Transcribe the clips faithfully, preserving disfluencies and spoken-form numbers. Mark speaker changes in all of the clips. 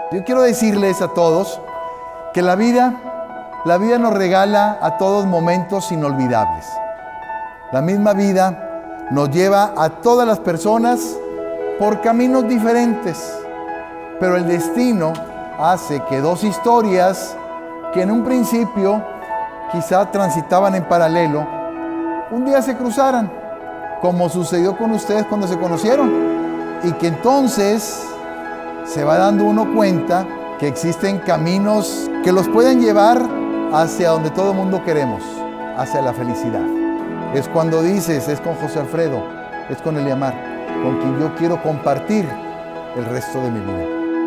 Speaker 1: Yo quiero decirles a todos que la vida, la vida nos regala a todos momentos inolvidables. La misma vida nos lleva a todas las personas por caminos diferentes, pero el destino hace que dos historias que en un principio quizá transitaban en paralelo, un día se cruzaran, como sucedió con ustedes cuando se conocieron, y que entonces se va dando uno cuenta que existen caminos que los pueden llevar hacia donde todo el mundo queremos, hacia la felicidad. Es cuando dices, es con José Alfredo, es con Eliamar, con quien yo quiero compartir el resto de mi vida.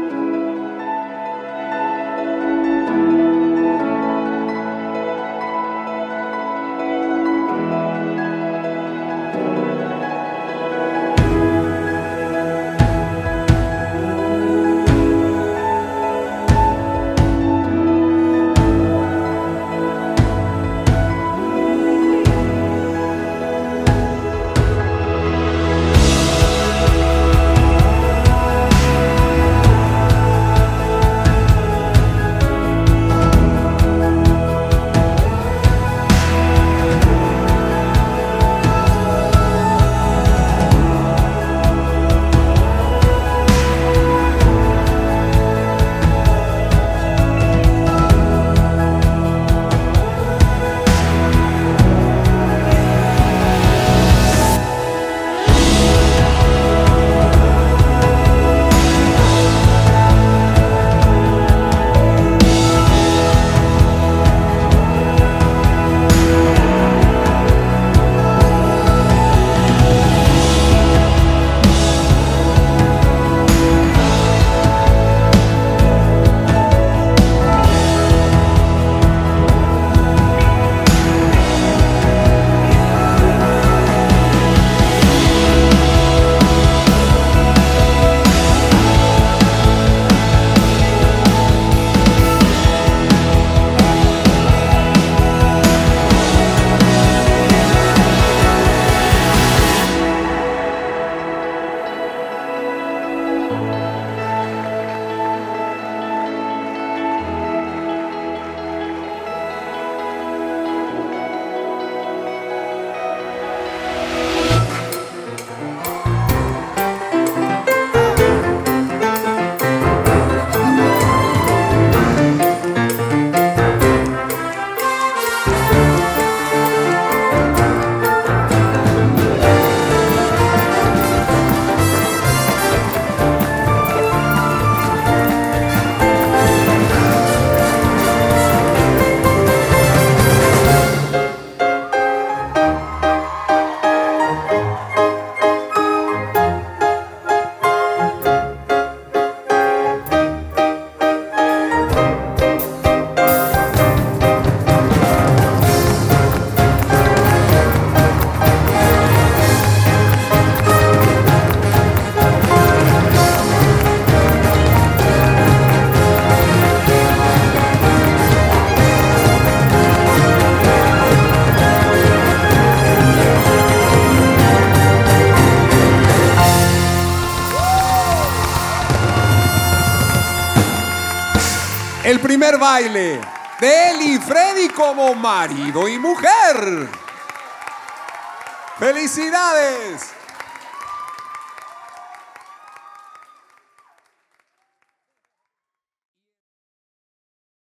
Speaker 2: El primer baile de él y Freddy como marido y mujer. ¡Felicidades!